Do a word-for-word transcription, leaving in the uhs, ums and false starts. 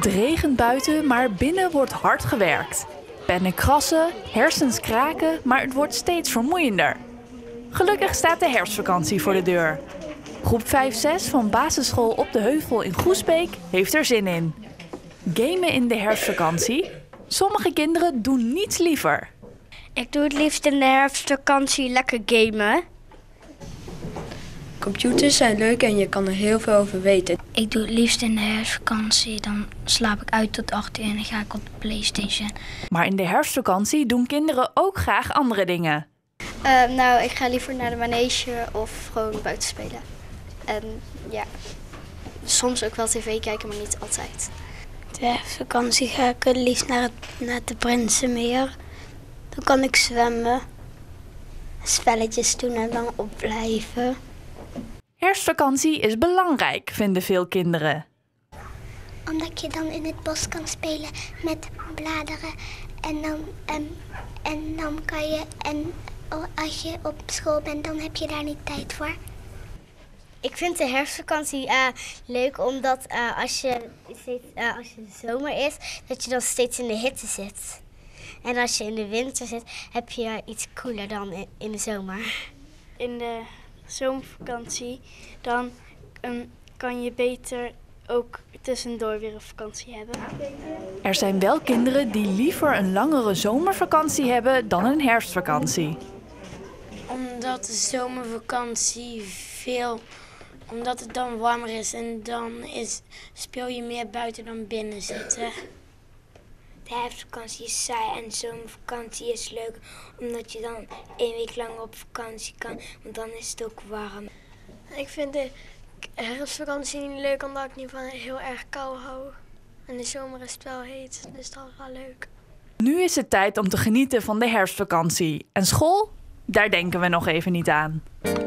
Het regent buiten, maar binnen wordt hard gewerkt. Pennen krassen, hersens kraken, maar het wordt steeds vermoeiender. Gelukkig staat de herfstvakantie voor de deur. Groep vijf zes van basisschool Op de Heuvel in Groesbeek heeft er zin in. Gamen in de herfstvakantie? Sommige kinderen doen niets liever. Ik doe het liefst in de herfstvakantie lekker gamen. Computers zijn leuk en je kan er heel veel over weten. Ik doe het liefst in de herfstvakantie. Dan slaap ik uit tot acht uur en dan ga ik op de PlayStation. Maar in de herfstvakantie doen kinderen ook graag andere dingen. Uh, nou, ik ga liever naar de manege of gewoon buiten spelen. En ja, soms ook wel tv kijken, maar niet altijd. De herfstvakantie ga ik het liefst naar, het, naar de Prinsenmeer. Dan kan ik zwemmen, spelletjes doen en dan opblijven. Herfstvakantie is belangrijk, vinden veel kinderen. Omdat je dan in het bos kan spelen met bladeren. En dan, um, en dan kan je, en als je op school bent, dan heb je daar niet tijd voor. Ik vind de herfstvakantie uh, leuk omdat uh, als, je steeds, uh, als het zomer is, dat je dan steeds in de hitte zit. En als je in de winter zit, heb je iets koeler dan in, in de zomer. In de zomervakantie, dan um, kan je beter ook tussendoor weer een vakantie hebben. Er zijn wel kinderen die liever een langere zomervakantie hebben dan een herfstvakantie. Omdat de zomervakantie veel, omdat het dan warmer is en dan is, speel je meer buiten dan binnen zitten. De herfstvakantie is saai en de zomervakantie is leuk, omdat je dan één week lang op vakantie kan, want dan is het ook warm. Ik vind de herfstvakantie niet leuk, omdat ik niet van heel erg kou hou. En de zomer is het wel heet, dus dat is wel leuk. Nu is het tijd om te genieten van de herfstvakantie. En school? Daar denken we nog even niet aan.